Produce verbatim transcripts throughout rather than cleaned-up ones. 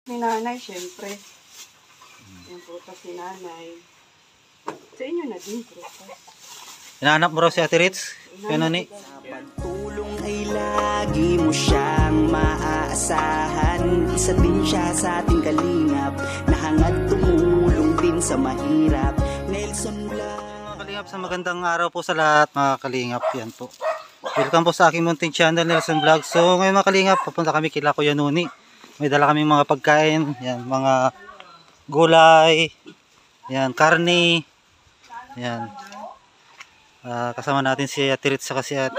Ni nanay, syempre. Yung prutas ni nanay. Sa inyo na din, prutas. Hinahanap mo raw si Ate Ritz? Kaya ni? Sa pagtulong ay lagi mo siyang maaasahan. Isa din siya sa ating kalingap, nahangad tumulong din sa mahirap. Nelson Blanc. Mga kalingap, sa magandang araw po sa lahat mga kalingap. Yan po. Welcome po sa aking munting channel, Nelson Vlog. So ngayon mga kalingap, papunta kami kila Kuya Nuni. May dala kami mga pagkain. Yan, mga gulay. Yan, karne. Yan. Uh, kasama natin si Ate Ritz saka si At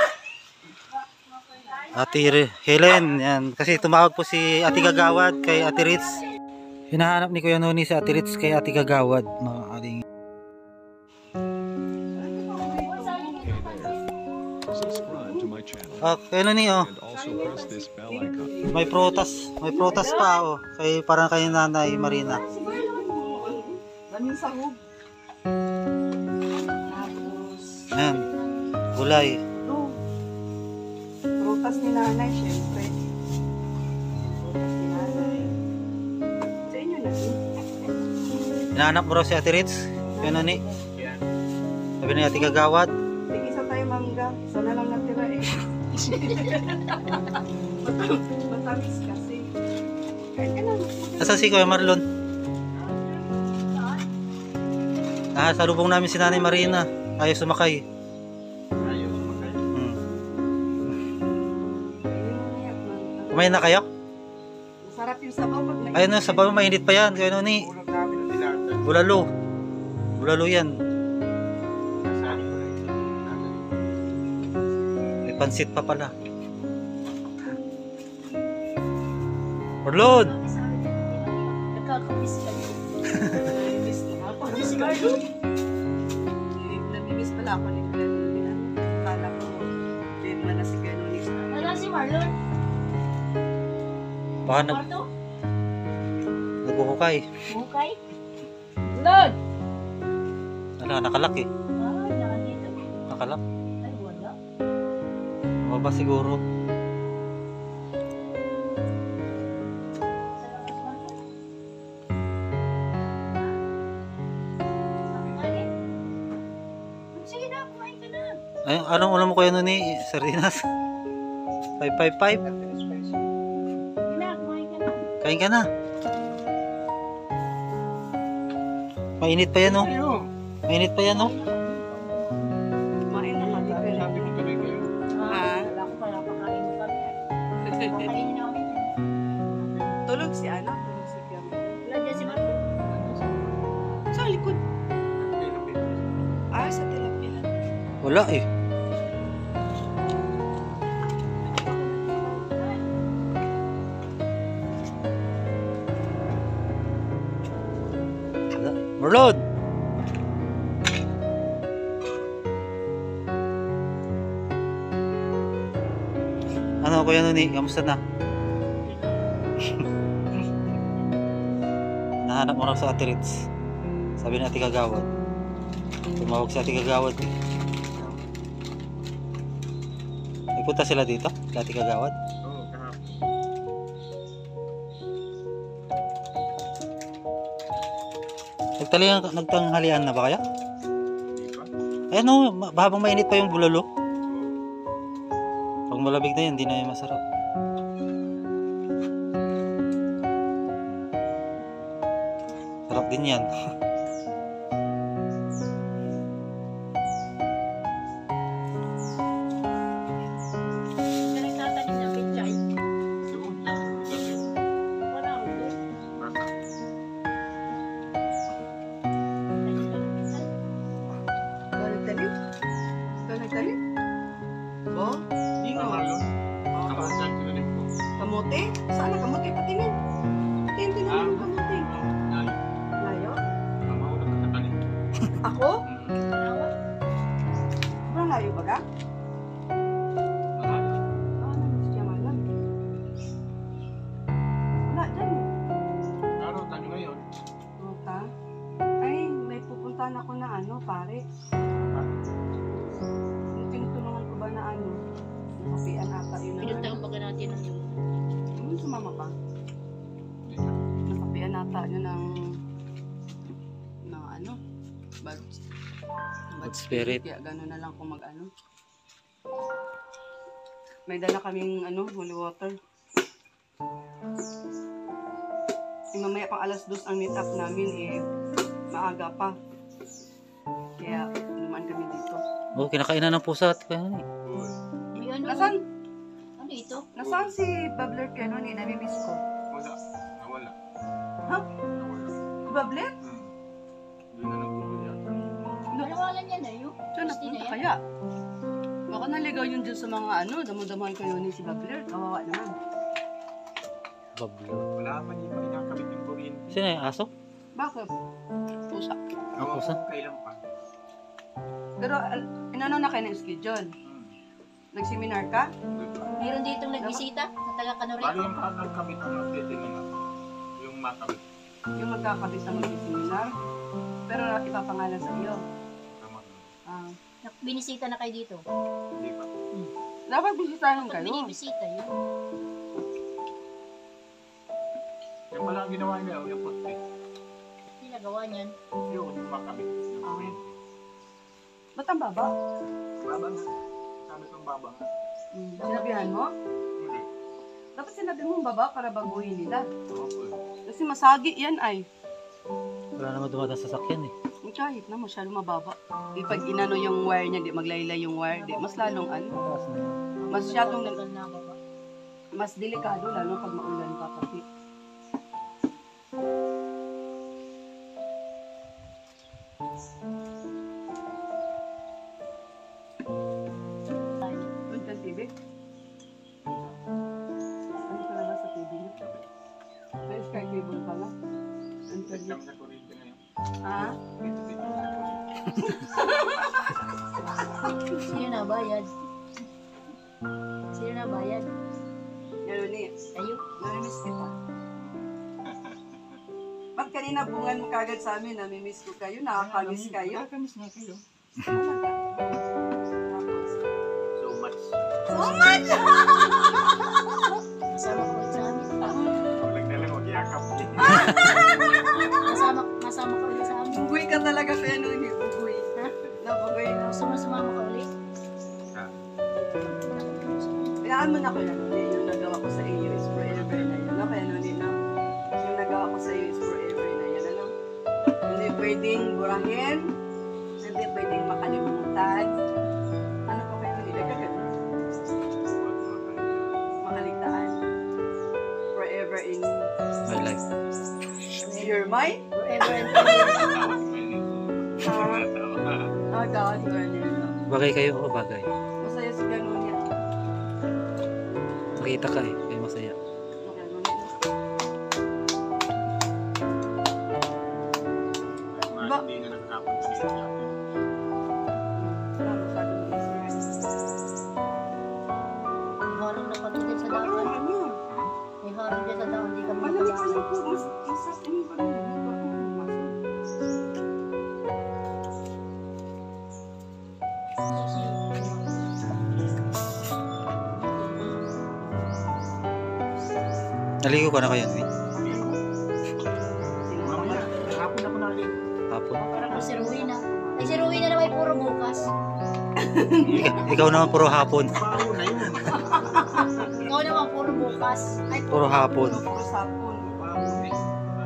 Ate Helen. Yan. Kasi tumawag po si Ate Gagawad kay Ate Ritz. Hinahanap ni Kuya Nuni si Ate Ritz kay Ate Gagawad. Mga kaling. Ah, kaya Nuni oh. May prutas. May prutas pa oh. Kay, parang kay Nanay Marina. Daming sahog. Ayan, gulay. Ito. Prutas ni nanay, syempre. Prutas ni nanay. Sa inyo na din. Hinahanap mo raw si Ate Ritz? Kaya Nuni? Sabi ni Ate Gagawad? Tig-isa tayo mangga. Isa na lang natira eh. Matamis kasi. Kain ka na. Nasaan si Kuya Marlon? Ah, salubong namin si Nanay Marina. Ayaw sumakay. Ayaw sumakay. Hmm. Kumain na kayo? Masarap yung sabaw pag may... Ayun na, sabaw mainit pa yan. Kaya Nuni? Ulam namin na dilata. Bulalo. Bulalo yan. Nasali ko rin. May pansit pa pala. Marlon! Nagkakamiss kayo. Namimiss na ako. Namimiss pala ako ni Kuya Nuni. Kala ko, din man na si Kuya Nuni. Wala si Marlon. Baka nag Marto? nagkukukay. Bukay? Lord! Ala, nakalak eh. Ah, nakandito. Nakalak. Ay, wala. Mababa siguro. Sige na, kumain ka na. Ay, anong ulam mo Kuya Nuni? Sardinas? five five five? Sige na, kumain ka na. Kain ka na. Mainit pa yan oh. Ayaw. Mainit pa yan oh. Kumain na kami. Sabi mo tuloy kayo. Ah. Wala ko pala, pakain mo kami. Pakainin na kami. Tulog si ano? Tulog si Kuya Nuni. Wala dyan si Marlon. Sa likod. Ah, sa tilapia. Wala eh. Wala. Marlon! Ano Kuya Nuni? Kamusta na? Nahanap mo raw sa Ate Ritz. Sabi ni Ate Gagawad. Tumawag si Ate Gagawad. May punta sila dito? Kay Ate Gagawad? Oo, kahapon. Nagtalian, nagtanghalian na ba kaya? Hindi pa. Ayan o, ma- habang mainit pa yung bulalo. Pag malamig na yan, hindi na yan masarap. Sarap din yan. Siya nagtatanim ng pichay. Doon lang. Gabi. Wala ako doon. Bata. Ayun ka ng pichay. Ikaw nagtalim? Ikaw nagtalim? Oh, Hindi nga Marlon. Kamutan ko na rin po. kamote? Saan ang kamote? Patingin. Patingin din naman yung kamote. Nalo. Layo? Mamaw na katatalim. Ako? Dalawa. Sobrang layo ba ka? Mahal. Oo, naman siya malam. Wala dyan. Araw tayo ngayon. Nota? Ay, may pupuntahan ako na ano, pare. Yung tinutulungan ko ba na ano? Kapian ata yun. Pinuntahan baga natin ang yung Hmm, sumama ka? Hindi ka. binata nyo ng ng ano, bad, Bad spirit. Kaya gano'n na lang kung mag-ano. May dala kaming ano, holy water. Eh, mamaya pang alas dos ang meet up namin eh, maaga pa. Kaya naman kami dito. Oh, kinakainan ng pusa at kaya eh. May ano? Nasaan? Ano ito? Nasaan si Babler Piano ni? Namimiss ko. Wala. Nawala. Ha? Nawala. Si Babler? Hmm. Hindi na nagpupunta yata. Malawalan yan na yun. Saan napunta kaya? Baka naligaw yun dyan sa mga ano, damo-damohan kayo ni si Babler. Kawawa naman. Bablo. Wala pa, hindi pa kinakabit yung kuryente. Sino yung aso? Bakit? Pusa. Ako pusa? kung kailan pa. Pero al- inano na kayo ng schedule? Hmm. Nagseminar ka? Diba? Meron ditong nagbisita na taga Kanuri. Bali yung parang kabit ang magtitingin ako. Yung makabit. Yung magkakabit sa mag-seminar? Pero ipapangalan sa iyo. Tama. Ah, Nak- Binisita na kayo dito. Hindi pa. dapat bisitahin Pag kayo. binibisita yun. Yung pala ang ginawa nila, yung poste. Ginagawa niyan. Yung makabit ng kuryente. Ba't ang baba? Baba nga. Sabi kong baba nga. Hmm. Sinabihan mo? Hindi. Dapat sinabi mo baba para baguhin nila. Oo po. Kasi masagi yan ay. Wala naman dumadang sasakyan eh. Kahit na masyado mababa. Di pag inano yung wire niya, di maglaylay yung wire, di mas lalong ano. Taas na yun. Masyadong Tagal na baba. mas delikado lalo pag maulan pa pati. Doon ka T V? Ano ka na sa T V niyo? May sky cable pala. Ang Bit T V. lang sa kuryente ngayon. Ha? Bit bit lang sa kuryente. Sino na bayad? Sino na bayad? Gano'n eh. Kayo. Namimiss kita. Ba't kanina bungan mo kagad sa amin, namimiss ko kayo, nakakamiss kayo? Nakakamiss nga kayo. Tapos, So much. so much! Masama ka ulit sa amin. Walang dala, mag-iakap. Masama, masama ka ulit sa amin. Bugoy ka talaga kaya nung eh, bugoy. Ha? Nabugoy na. Gusto mo sumama ka ulit? Kayaan mo na ko lang, eh, yung nagawa ko sa iyo is forever na yun. Ano kaya nun, no? Yung nagawa ko sa iyo is forever na yun, ano? Hindi pwedeng burahin, hindi pwedeng makalimutan. Ano pa kayo nilagay? Makaligtaan. Forever in My life. your mind? Forever and ever. Ah, God, ganyan. Bagay kayo o bagay? Masaya si ganun yan. Nakita ka eh. Kaya masaya. Ganun yan. Mga hindi na nagkapunta sa akin. Wala masyadong business. May harang na pati dyan sa Ano, daon. ano? May harang dyan sa daon. Hindi kami Malamig ka makapasok. lang po. Mas, mas, ano ba lang? Naligo ka na kayo, Nui? Mamaya, hapon ako naligo. Hapon. Parang ko si Ruina. Ay, si Ruina na may puro bukas. Ikaw, ikaw naman puro hapon. Baho na yun. Ikaw naman puro bukas. Ay, Puro hapon. Puro sapon. Baho na yun.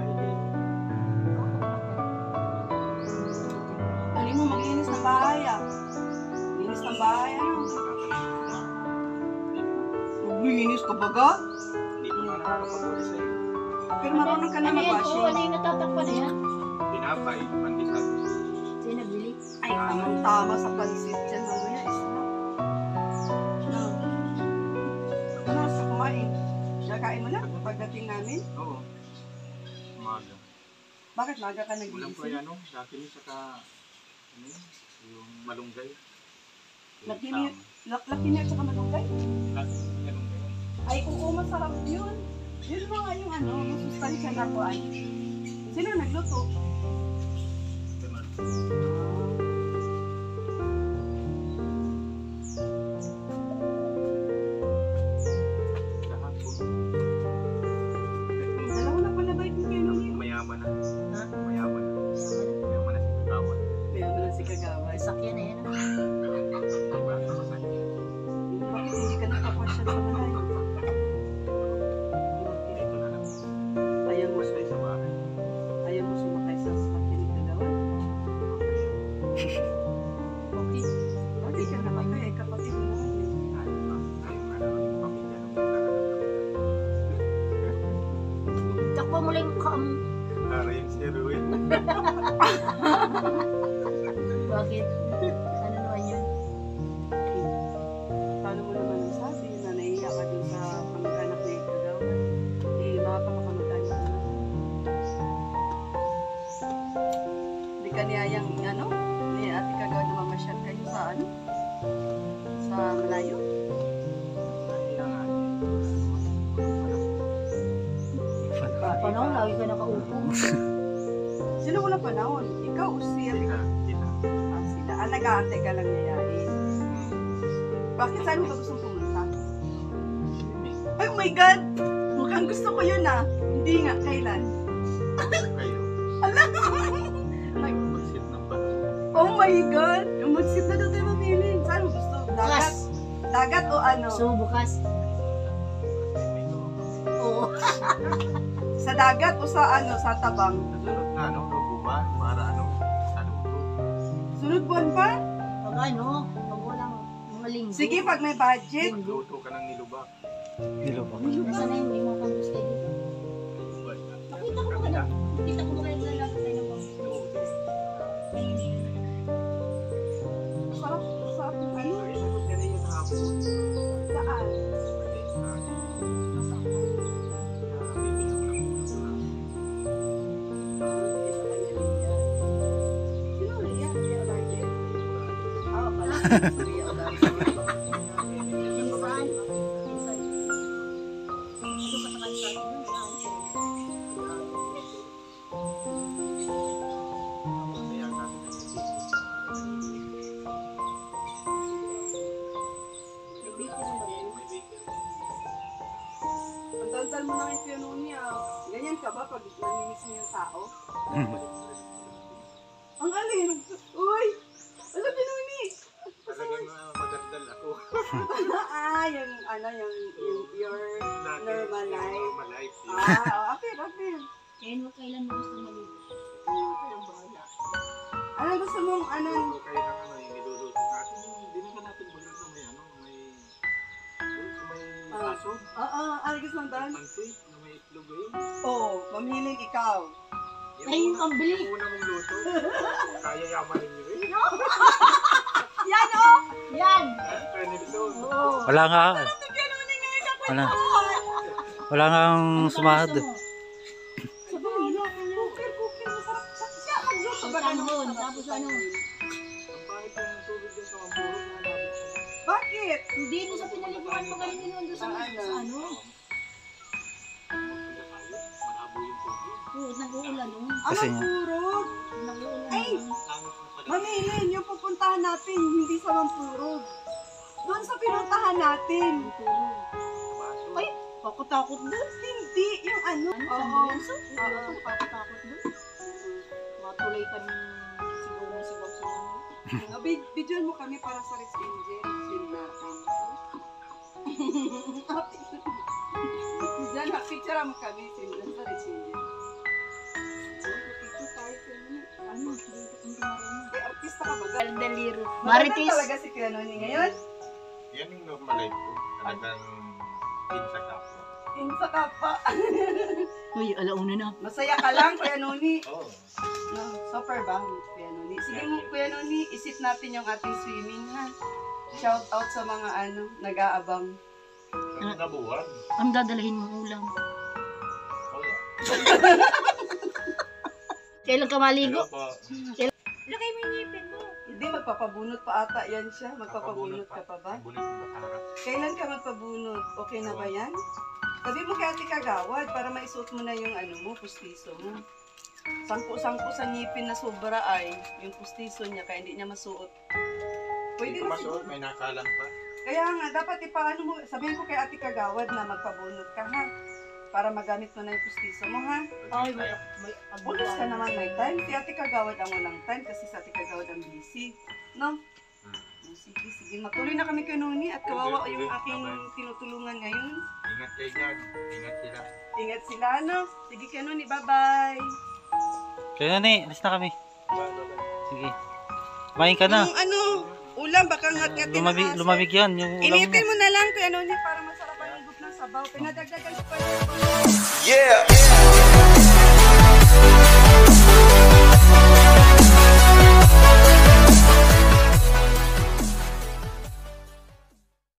Dali mo maglinis ng bahay ah. Linis ng bahay ano? Maglinis ka baga? Hindi ko na nakakapag-uli sa'yo. Pero marunong ka na ano yan? Oo, ano mag-washing. yung natatakpan na yan? Tinapay, pandesal. Sino nabili? Ay, tamang-tama sa pansit dyan mamaya. Isa. No. Ano, sa kumain? Nakain mo na pagdating namin? Oo. Umaga. Bakit maga ka Ulam ko nagising? yan, no? Dati ni saka, ano yun? Yung malunggay. Yung Laki niya, tama. lak- laki niya at saka malunggay? Laki yung malunggay. Ay, oo, masarap yun. Yun mga yung ano, yung sustansya na po ay. Sino nagluto? Ganun. Kahapon. Dalawa na pala ba yung kayo nung yun? Mamaya mula yung mukha mo. Para yung si Ruin. Bakit? Ano naman yun? Paano mo naman nasabi na nahiya ka din sa pamag-anak na ito daw? Eh, mga pamakamag-anak na. Hindi ka niyayang, ano, ni ate Kagawa na mamasyal kayo sa, ano, sa malayo. Panahon, lagi ka nakaupo. Sino wala panahon? Ikaw o siya? Kita, kita. Ah, sila. Ah, nag-aantay ka lang niyayain. Bakit saan mo ba gustong pumunta? Ay, oh my God! Mukhang gusto ko yun ah. Hindi nga, kailan? Kayo. Alam! Mag-sit ng panahon. Oh my God! Yung mag-sit na daw tayo mamili. Saan mo gusto? Dagat? Bukas. Dagat o ano? So, bukas. Oo. Sa dagat o sa ano? Sa tabang? Nasunod na, ano, lubuan, para ano, ano to. Sunod buwan pa? Pag ano, pag walang mga linggo. Sige, pag may budget. Magluto ka ng nilubak. Nilubak. Nasaan na yun? May mga pang-gusto kayo. Nilubak. Nakita ko ba na? Nakita ko ba kayo sa lapit tayo ng pang Sarap, sarap yung ano? Sagot ka na yung hapon. Saan? Sino ulit yan? Kuya Olarje? Ah, pala. Kuya Olarje. Minsan. Minsan. Ito pa sa kanila. Ang daldal mo na yung piano niya. Ganyan ka ba pag namimiss mo yung tao? Ang alin? Uy! Alam niyo nun eh! Talagang uh, magandal ako. Ah, yung ano, yung, yung your Dati, normal yung life. Normal life. yun. Ah, okay, okay. Kaya mo kailan mo gusto maligo? Kayong bahala. Ano gusto mong, ano? Luto kayo ng ano, yung niluluto natin. Hindi naman natin bulan sa may ano, may... Doon sa may Ah. aso. Ah, ah, ano gusto mong dan? Pansit, na may itlog ayun. Oo, mamiling ikaw. Ay, yung pambili. Yung una mong luto. Kaya yamanin nyo eh. Yan oh! Yan! Kaya nilison. Oo. Wala nga. Wala. Wala nga ang Ano sumahad. gusto mo? Sa pamilya, cooker, cooker, masarap. Siya, magluto ba Sultan ganun? Hon, Masarap tapos sultan ano? hon. Ang pangit ng tubig dyan sa Mamburog na nabit siya. Bakit? Hindi mo sa pinaliguan mo galing din doon sa, Sa sa ano? ano. Magpila tayo, malabo yung tubig. Oo, nag-uulan nun. Kasi Anong nga. purog? Nag-uulan Ay! nun. Langit na pala. Mamilin, yung pupuntahan natin, hindi sa Mampurog. Doon sa pinuntahan natin. Tulog. Baso. Ay, takot-takot doon. Hindi, yung ano. Ano? Oo. San Lorenzo? Oo. Oo, takot-takot doon. Matuloy ka ng sigaw na sigaw sa ano. Uh, vid- Videoan mo kami para sa Rich Angel. Film natin. Diyan, picture mo kami film sa Rich Angel. Picture tayo film. Ano? Dito kung marunong. May artista ka ba? Aldeliro. Marites. Marites. talaga si Kuya Noni ngayon. Yan yung normal life ko. Talagang pinsa kapwa. Insa ka pa. Uy, alauna na. Masaya ka lang, Kuya Noni. Oo. No, super bang, Kuya Noni. Sige mo, Kuya Noni, isip natin yung ating swimming, ha? Shout out sa mga ano, nag-aabang. Ang nabuhan. Ang dadalahin mong ulam. Wala. Kailan ka maligo? Pero po, Lagay mo yung ngipin mo. Hindi, magpapabunot pa ata yan siya. Magpapabunot ka pa ba? Bulit yung bakarap. Kailan ka magpabunot? Okay na ba yan? Sabi mo kay Ate Kagawad para maisuot mo na yung ano mo, pustiso mo. Sangko-sangko sa ngipin na sobra ay yung pustiso niya kaya hindi niya masuot. Pwede Hindi ko na masuot, siguro. may nakalang pa. Kaya nga, dapat ipaano mo, sabihin ko kay Ate Kagawad na magpabunot ka ha. Para magamit mo na yung pustiso mo ha. Ay, may, may Ulos ka naman may time. Si Ate Kagawad ang walang time kasi si Ate Kagawad ang busy. No? Hmm. Sige, sige. Matuloy na kami kay Noni at kawawa yung aking tinutulungan ngayon. Ingat kayo dyan. Ingat sila. Ingat sila, no? Sige kay Noni, bye-bye. Kaya na alis na kami. Sige. Kumain ka na. Yung ano, ulam, baka ngat-ngatin Lumamig, lumamig yan. Yung ulam mo. Initin mo na lang kay Noni para masarap ang higop ng sabaw. Pinadagdagan ko pa yun. Yeah!